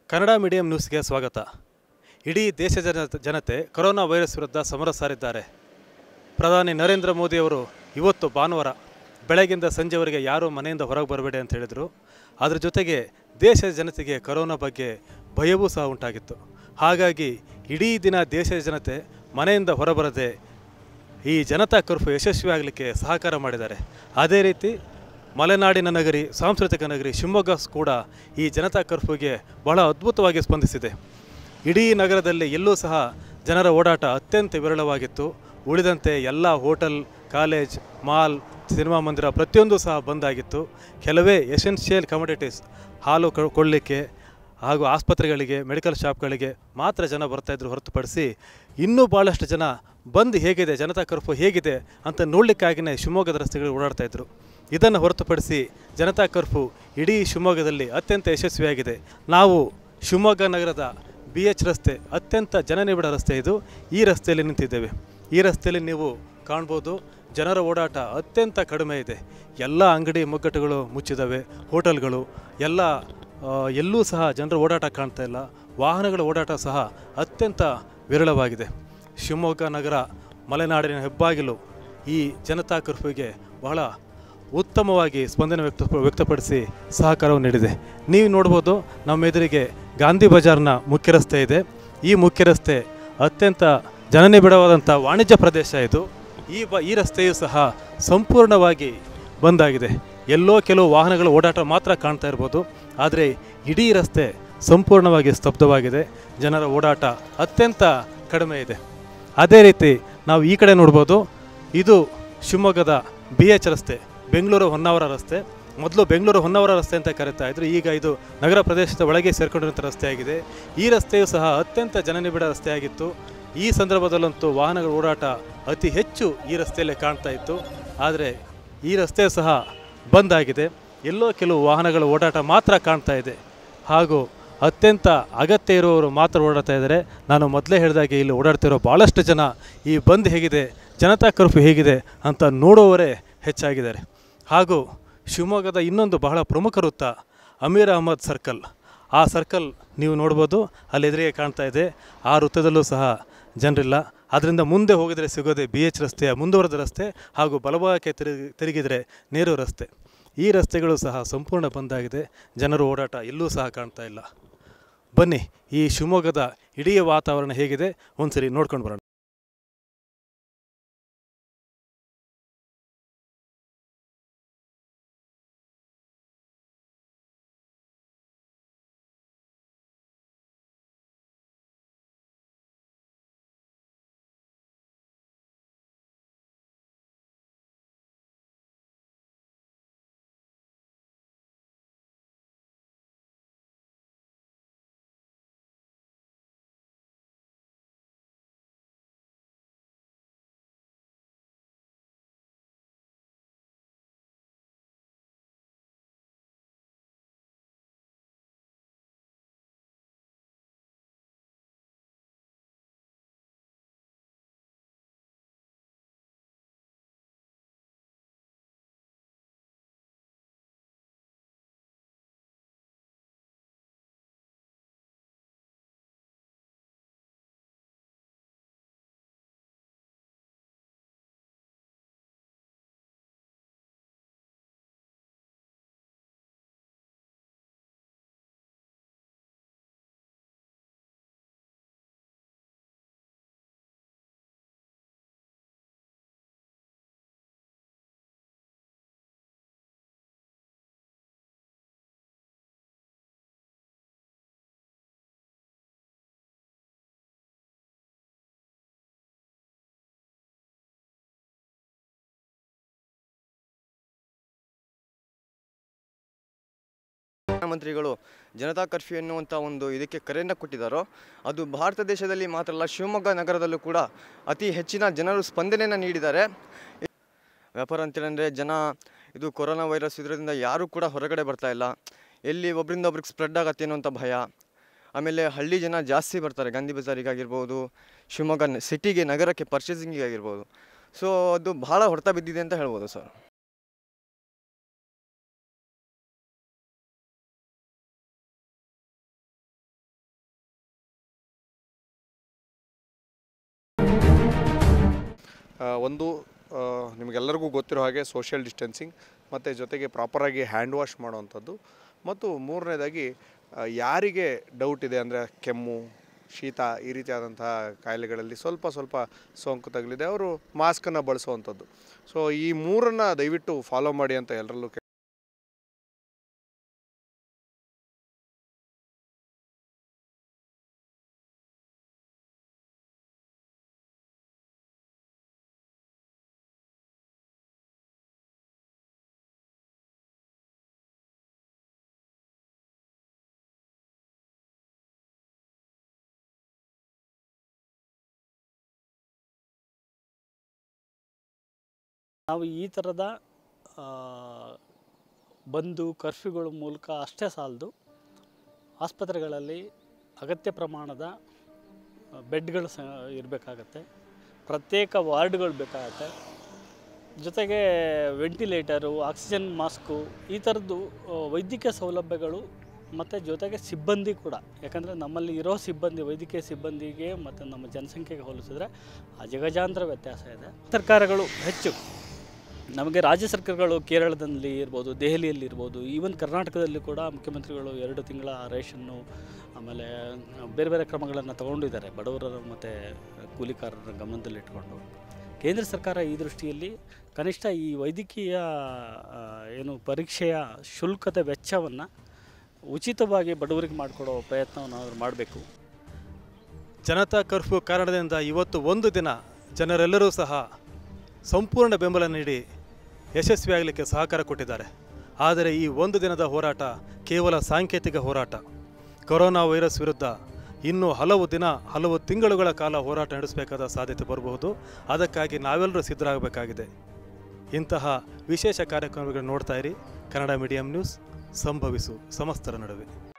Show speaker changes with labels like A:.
A: Kannada medium ನ್ಯೂಸ್ಗೆ ಸ್ವಾಗತ. ಇಡೀ ದೇಶದ ಜನತೆ ಕೊರೋನಾ ವೈರಸ್ ವಿರುದ್ಧ ಸಮರ ಸಾರಿದ್ದಾರೆ. ಪ್ರಧಾನಿ ನರೇಂದ್ರ ಮೋದಿಯವರು ಇವತ್ತು ಭಾನುವಾರ ಬೆಳಗಿಂದ ಸಂಜೆವರೆಗೆ ಯಾರೂ ಮನೆಯಿಂದ ಹೊರಗೆ ಬರಬೇಡಿ ಅಂತ ಹೇಳಿದರು. ಅದರ ಜೊತೆಗೆ ದೇಶದ ಜನತೆಗೆ ಕೊರೋನಾ ಬಗ್ಗೆ ಭಯವೂ ಸಹ ಉಂಟಾಗಿತ್ತು. ಹಾಗಾಗಿ ಇಡೀ ದಿನ ದೇಶದ ಜನತೆ ಮನೆಯಿಂದ ಹೊರಬರದೆ ಈ ಜನತಾ ಕರ್ಫ್ಯೂ ಯಶಸ್ವಿಯಾಗಲಿಕ್ಕೆ ಸಹಕಾರ ಮಾಡಿದ್ದಾರೆ. ಅದೇ ರೀತಿ ಮಲೆನಾಡಿನ ನಗರಿ, ಸಾಂಸ್ಕೃತಿಕ ನಗರಿ ಶಿವಮೊಗ್ಗ ಕೂಡ ಈ ಜನತಾ ಕರ್ಫ್ಯೂಗೆ ಬಹಳ ಅದ್ಭುತವಾಗಿ ಸ್ಪಂದಿಸಿದೆ. ಇಡೀ ನಗರದಲ್ಲಿ ಎಲ್ಲೂ ಸಹ ಜನರ ಓಡಾಟ ಅತ್ಯಂತ ವಿರಳವಾಗಿತ್ತು. ಉಳಿದಂತೆ ಎಲ್ಲ ಹೋಟೆಲ್, ಕಾಲೇಜ್, ಮಾಲ್, ಸಿನಿಮಾ ಮಂದಿರ ಪ್ರತಿಯೊಂದು ಸಹ ಬಂದಾಗಿತ್ತು. ಕೆಲವೇ ಎಸೆನ್ಷಿಯಲ್ ಕಮೋಡಿಟೀಸ್ ಹಾಲು ಕೊಳ್ಳಲಿಕ್ಕೆ ಹಾಗೂ ಆಸ್ಪತ್ರೆಗಳಿಗೆ, ಮೆಡಿಕಲ್ ಶಾಪ್ಗಳಿಗೆ ಮಾತ್ರ ಜನ ಬರ್ತಾಯಿದ್ರು ಹೊರತುಪಡಿಸಿ ಇನ್ನೂ ಭಾಳಷ್ಟು ಜನ ಬಂದು ಹೇಗಿದೆ, ಜನತಾ ಕರ್ಫ್ಯೂ ಹೇಗಿದೆ ಅಂತ ನೋಡಲಿಕ್ಕಾಗಿಯೇ ಶಿವಮೊಗ್ಗದ ರಸ್ತೆಗಳು ಓಡಾಡ್ತಾಯಿದ್ರು. ಇದನ್ನು ಹೊರತುಪಡಿಸಿ ಜನತಾ ಕರ್ಫ್ಯೂ ಇಡೀ ಶಿವಮೊಗ್ಗದಲ್ಲಿ ಅತ್ಯಂತ ಯಶಸ್ವಿಯಾಗಿದೆ. ನಾವು ಶಿವಮೊಗ್ಗ ನಗರದ BH ರಸ್ತೆ ಅತ್ಯಂತ ಜನನಿಬಿಡ ರಸ್ತೆ ಇದು. ಈ ರಸ್ತೆಯಲ್ಲಿ ನಿಂತಿದ್ದೇವೆ. ಈ ರಸ್ತೆಯಲ್ಲಿ ನೀವು ಕಾಣ್ಬೋದು ಜನರ ಓಡಾಟ ಅತ್ಯಂತ ಕಡಿಮೆ ಇದೆ. ಎಲ್ಲ ಅಂಗಡಿ ಮುಗ್ಗಟ್ಟುಗಳು ಮುಚ್ಚಿದ್ದಾವೆ, ಹೋಟೆಲ್ಗಳು ಎಲ್ಲೂ ಸಹ ಜನರ ಓಡಾಟ ಕಾಣ್ತಾ ಇಲ್ಲ. ವಾಹನಗಳ ಓಡಾಟ ಸಹ ಅತ್ಯಂತ ವಿರಳವಾಗಿದೆ. ಶಿವಮೊಗ್ಗ ನಗರ ಮಲೆನಾಡಿನ ಹೆಬ್ಬಾಗಿಲು ಈ ಜನತಾ ಕರ್ಫ್ಯೂಗೆ ಬಹಳ ಉತ್ತಮವಾಗಿ ಸ್ಪಂದನೆ ವ್ಯಕ್ತಪಡಿಸಿ ಸಹಕಾರವನ್ನು ನೀಡಿದೆ. ನೀವು ನೋಡ್ಬೋದು, ನಮ್ಮ ಎದುರಿಗೆ ಗಾಂಧಿ ಬಜಾರ್ನ ಮುಖ್ಯ ರಸ್ತೆ ಇದೆ. ಈ ಮುಖ್ಯ ರಸ್ತೆ ಅತ್ಯಂತ ಜನನಿಬಿಡವಾದಂಥ ವಾಣಿಜ್ಯ ಪ್ರದೇಶ ಇದು. ಈ ರಸ್ತೆಯು ಸಹ ಸಂಪೂರ್ಣವಾಗಿ ಬಂದಾಗಿದೆ. ಎಲ್ಲೋ ಕೆಲವು ವಾಹನಗಳ ಓಡಾಟ ಮಾತ್ರ ಕಾಣ್ತಾ ಇರ್ಬೋದು, ಆದರೆ ಇಡೀ ರಸ್ತೆ ಸಂಪೂರ್ಣವಾಗಿ ಸ್ತಬ್ಧವಾಗಿದೆ. ಜನರ ಓಡಾಟ ಅತ್ಯಂತ ಕಡಿಮೆ ಇದೆ. ಅದೇ ರೀತಿ ನಾವು ಈ ಕಡೆ ನೋಡ್ಬೋದು, ಇದು ಶಿವಮೊಗ್ಗದ BH ರಸ್ತೆ, ಬೆಂಗಳೂರು ಹೊನ್ನಾವರ ರಸ್ತೆ. ಮೊದಲು ಬೆಂಗಳೂರು ಹೊನ್ನಾವರ ರಸ್ತೆ ಅಂತ ಕರೀತಾ ಇದ್ರು, ಈಗ ಇದು ನಗರ ಪ್ರದೇಶದ ಒಳಗೆ ಸೇರಿಕೊಂಡಿರುವಂಥ ರಸ್ತೆಯಾಗಿದೆ. ಈ ರಸ್ತೆಯು ಸಹ ಅತ್ಯಂತ ಜನನಿಬಿಡ ರಸ್ತೆಯಾಗಿತ್ತು. ಈ ಸಂದರ್ಭದಲ್ಲಂತೂ ವಾಹನಗಳ ಓಡಾಟ ಅತಿ ಹೆಚ್ಚು ಈ ರಸ್ತೆಯಲ್ಲೇ ಕಾಣ್ತಾ ಇತ್ತು. ಆದರೆ ಈ ರಸ್ತೆ ಸಹ ಬಂದಾಗಿದೆ. ಎಲ್ಲೋ ಕೆಲವು ವಾಹನಗಳ ಓಡಾಟ ಮಾತ್ರ ಕಾಣ್ತಾ ಇದೆ. ಹಾಗೂ ಅತ್ಯಂತ ಅಗತ್ಯ ಇರುವವರು ಮಾತ್ರ ಓಡಾಡ್ತಾ ಇದ್ದಾರೆ. ನಾನು ಮೊದಲೇ ಹೇಳಿದಾಗೆ ಇಲ್ಲಿ ಓಡಾಡ್ತಿರೋ ಭಾಳಷ್ಟು ಜನ ಈ ಬಂದ್ ಹೇಗಿದೆ, ಜನತಾ ಕರ್ಫ್ಯೂ ಹೇಗಿದೆ ಅಂತ ನೋಡುವವರೇ ಹೆಚ್ಚಾಗಿದ್ದಾರೆ. ಹಾಗೂ ಶಿವಮೊಗ್ಗದ ಇನ್ನೊಂದು ಬಹಳ ಪ್ರಮುಖ ವೃತ್ತ ಅಮೀರ್ ಅಹಮದ್ ಸರ್ಕಲ್. ಆ ಸರ್ಕಲ್ ನೀವು ನೋಡ್ಬೋದು, ಅಲ್ಲಿ ಎದುರಿಗೆ ಕಾಣ್ತಾ ಇದೆ. ಆ ವೃತ್ತದಲ್ಲೂ ಸಹ ಜನರಿಲ್ಲ. ಅದರಿಂದ ಮುಂದೆ ಹೋಗಿದರೆ ಸಿಗೋದೆ BH ರಸ್ತೆಯ ಮುಂದುವರೆದ ರಸ್ತೆ ಹಾಗೂ ಬಲಭಾಗಕ್ಕೆ ತಿರುಗಿದರೆ ನೆಹರು ರಸ್ತೆ. ಈ ರಸ್ತೆಗಳು ಸಹ ಸಂಪೂರ್ಣ ಬಂದಾಗಿದೆ. ಜನರ ಓಡಾಟ ಎಲ್ಲೂ ಸಹ ಕಾಣ್ತಾ ಇಲ್ಲ. ಬನ್ನಿ, ಈ ಶಿವಮೊಗ್ಗದ ಇಡೀ ವಾತಾವರಣ ಹೇಗಿದೆ ಒಂದ್ಸರಿ ನೋಡ್ಕೊಂಡು ಬರೋಣ.
B: ಪ್ರಧಾನಮಂತ್ರಿಗಳು ಜನತಾ ಕರ್ಫ್ಯೂ ಎನ್ನುವಂಥ ಒಂದು ಇದಕ್ಕೆ ಕರೆಯನ್ನು ಕೊಟ್ಟಿದ್ದಾರೋ ಅದು ಭಾರತ ದೇಶದಲ್ಲಿ ಮಾತ್ರ ಅಲ್ಲ, ಶಿವಮೊಗ್ಗ ನಗರದಲ್ಲೂ ಕೂಡ ಅತಿ ಹೆಚ್ಚಿನ ಜನರು ಸ್ಪಂದನೆಯನ್ನು ನೀಡಿದ್ದಾರೆ. ವ್ಯಾಪಾರ ಅಂತೇಳಂದರೆ ಜನ ಇದು ಕೊರೋನಾ ವೈರಸ್ ಇದರಿಂದ ಯಾರೂ ಕೂಡ ಹೊರಗಡೆ ಬರ್ತಾ ಇಲ್ಲ. ಎಲ್ಲಿ ಒಬ್ಬರಿಂದ ಒಬ್ರಿಗೆ ಸ್ಪ್ರೆಡ್ ಆಗತ್ತೆ ಅನ್ನೋಂಥ ಭಯ. ಆಮೇಲೆ ಹಳ್ಳಿ ಜನ ಜಾಸ್ತಿ ಬರ್ತಾರೆ, ಗಾಂಧಿ ಬಜಾರಿಗಾಗಿರ್ಬೋದು, ಶಿವಮೊಗ್ಗ ಸಿಟಿಗೆ, ನಗರಕ್ಕೆ ಪರ್ಚೇಸಿಂಗಿಗಾಗಿರ್ಬೋದು. ಸೊ ಅದು ಭಾಳ ಹೊಡೆತ ಬಿದ್ದಿದೆ ಅಂತ ಹೇಳ್ಬೋದು ಸರ್.
C: ಒಂದು ನಿಮಗೆಲ್ಲರಿಗೂ ಗೊತ್ತಿರೋ ಹಾಗೆ ಸೋಷಿಯಲ್ ಡಿಸ್ಟೆನ್ಸಿಂಗ್ ಮತ್ತು ಜೊತೆಗೆ ಪ್ರಾಪರಾಗಿ ಹ್ಯಾಂಡ್ ವಾಶ್ ಮಾಡುವಂಥದ್ದು, ಮತ್ತು ಮೂರನೇದಾಗಿ ಯಾರಿಗೆ ಡೌಟ್ ಇದೆ ಅಂದರೆ ಕೆಮ್ಮು, ಶೀತ ಈ ರೀತಿಯಾದಂತಹ ಕಾಯಿಲೆಗಳಲ್ಲಿ ಸ್ವಲ್ಪ ಸೋಂಕು ತಗಲಿದೆ ಅವರು ಮಾಸ್ಕನ್ನು ಬಳಸುವಂಥದ್ದು. ಸೊ ಈ ಮೂರನ್ನು ದಯವಿಟ್ಟು ಫಾಲೋ ಮಾಡಿ ಅಂತ ಎಲ್ಲರಲ್ಲೂ
D: ನಾವು ಈ ಥರದ ಬಂದು ಕರ್ಫ್ಯೂಗಳ ಮೂಲಕ ಅಷ್ಟೇ ಸಾಲದು, ಆಸ್ಪತ್ರೆಗಳಲ್ಲಿ ಅಗತ್ಯ ಪ್ರಮಾಣದ ಬೆಡ್ಗಳು ಇರಬೇಕಾಗತ್ತೆ, ಪ್ರತ್ಯೇಕ ವಾರ್ಡ್ಗಳು ಬೇಕಾಗತ್ತೆ, ಜೊತೆಗೆ ವೆಂಟಿಲೇಟರು, ಆಕ್ಸಿಜನ್ ಮಾಸ್ಕು, ಈ ಥರದ್ದು ವೈದ್ಯಕೀಯ ಸೌಲಭ್ಯಗಳು ಮತ್ತು ಜೊತೆಗೆ ಸಿಬ್ಬಂದಿ ಕೂಡ. ಯಾಕಂದರೆ ನಮ್ಮಲ್ಲಿ ಇರೋ ಸಿಬ್ಬಂದಿ, ವೈದ್ಯಕೀಯ ಸಿಬ್ಬಂದಿಗೆ ಮತ್ತು ನಮ್ಮ ಜನಸಂಖ್ಯೆಗೆ ಹೋಲಿಸಿದ್ರೆ ಅಜಗಜಾಂತರ ವ್ಯತ್ಯಾಸ ಇದೆ. ಸರ್ಕಾರಗಳು ಹೆಚ್ಚು ನಮಗೆ ರಾಜ್ಯ ಸರ್ಕಾರಗಳು ಕೇರಳದಲ್ಲಿ ಇರ್ಬೋದು, ದೆಹಲಿಯಲ್ಲಿ ಇರ್ಬೋದು, ಈವನ್ ಕರ್ನಾಟಕದಲ್ಲಿ ಕೂಡ ಮುಖ್ಯಮಂತ್ರಿಗಳು 2 ತಿಂಗಳ ರೇಷನ್ನು ಆಮೇಲೆ ಬೇರೆ ಬೇರೆ ಕ್ರಮಗಳನ್ನು ತಗೊಂಡಿದ್ದಾರೆ ಬಡವರ ಮತ್ತು ಕೂಲಿಕಾರರ ಗಮನದಲ್ಲಿಟ್ಕೊಂಡು. ಕೇಂದ್ರ ಸರ್ಕಾರ ಈ ದೃಷ್ಟಿಯಲ್ಲಿ ಕನಿಷ್ಠ ಈ ವೈದ್ಯಕೀಯ ಪರೀಕ್ಷೆಯ ಶುಲ್ಕದ ವೆಚ್ಚವನ್ನು ಉಚಿತವಾಗಿ ಬಡವರಿಗೆ ಮಾಡಿಕೊಡೋ ಪ್ರಯತ್ನವನ್ನು ಅವರು ಮಾಡಬೇಕು.
A: ಜನತಾ ಕರ್ಫ್ಯೂ ಕಾರಣದಿಂದ ಇವತ್ತು ಒಂದು ದಿನ ಜನರೆಲ್ಲರೂ ಸಹ ಸಂಪೂರ್ಣ ಬೆಂಬಲ ನೀಡಿ ಯಶಸ್ವಿಯಾಗಲಿಕ್ಕೆ ಸಹಕಾರ ಕೊಟ್ಟಿದ್ದಾರೆ. ಆದರೆ ಈ ಒಂದು ದಿನದ ಹೋರಾಟ ಕೇವಲ ಸಾಂಕೇತಿಕ ಹೋರಾಟ. ಕೊರೋನಾ ವೈರಸ್ ವಿರುದ್ಧ ಇನ್ನೂ ಹಲವು ತಿಂಗಳುಗಳ ಕಾಲ ಹೋರಾಟ ನಡೆಸಬೇಕಾದ ಸಾಧ್ಯತೆ ಬರಬಹುದು. ಅದಕ್ಕಾಗಿ ನಾವೆಲ್ಲರೂ ಸಿದ್ಧರಾಗಬೇಕಾಗಿದೆ. ಇಂತಹ ವಿಶೇಷ ಕಾರ್ಯಕ್ರಮಗಳನ್ನು ನೋಡ್ತಾ ಇರಿ. ಕನ್ನಡ ಮೀಡಿಯಂ ನ್ಯೂಸ್, ಸಂಭವಿಸು ಸಮಸ್ತರ ನಡುವೆ.